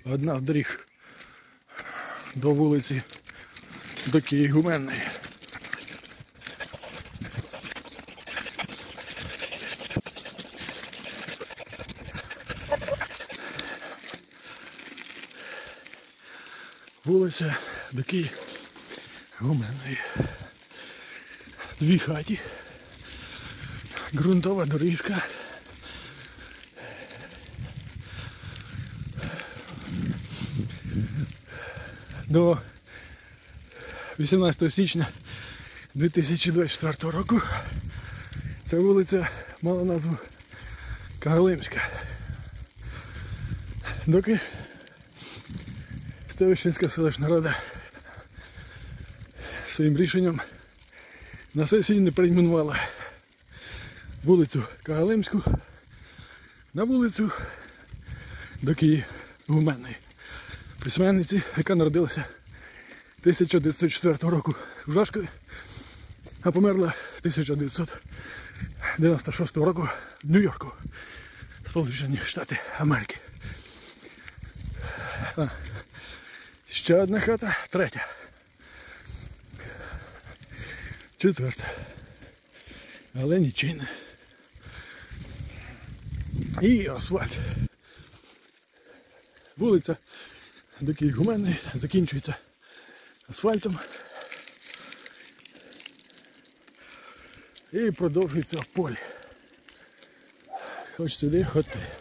одна з доріг до вулиці Доки Ігуменної. Вулиця Доки Ігуменної. Дві хаті, ґрунтова доріжка. До 18 січня 2024 року ця вулиця мала назву Кагалимська. Доки Ставищенська селищна рада своїм рішенням на сесії не перейменувала вулицю Кагалимську на вулицю Доки Ігуменної, письменниці, яка народилася 1904 року в Жашкові, а померла 1996 року в Нью-Йорку, Сполучені Штати Америки. Ще одна хата, третя, четверта, але нічийна. І асфальт. Вулиця Доки Ігуменної закінчується асфальтом і продовжується в полі. Хоч сюди, хоч туди.